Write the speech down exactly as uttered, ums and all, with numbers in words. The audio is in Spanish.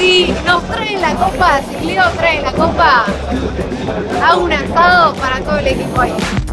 Si nos traen la copa, si Leo trae la copa, hago un asado para todo el equipo ahí.